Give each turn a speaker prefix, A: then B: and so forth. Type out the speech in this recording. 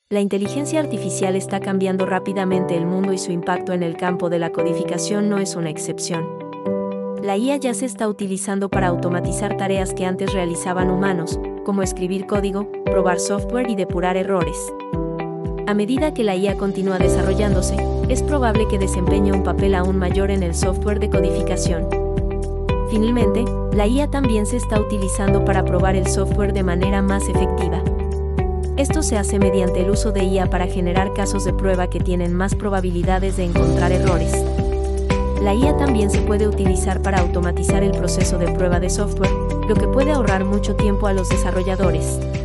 A: La inteligencia artificial está cambiando rápidamente el mundo y su impacto en el campo de la codificación no es una excepción. La IA ya se está utilizando para automatizar tareas que antes realizaban humanos, como escribir código, probar software y depurar errores. A medida que la IA continúa desarrollándose, es probable que desempeñe un papel aún mayor en el software de codificación. Finalmente, la IA también se está utilizando para probar el software de manera más efectiva. Esto se hace mediante el uso de IA para generar casos de prueba que tienen más probabilidades de encontrar errores. La IA también se puede utilizar para automatizar el proceso de prueba de software, lo que puede ahorrar mucho tiempo a los desarrolladores.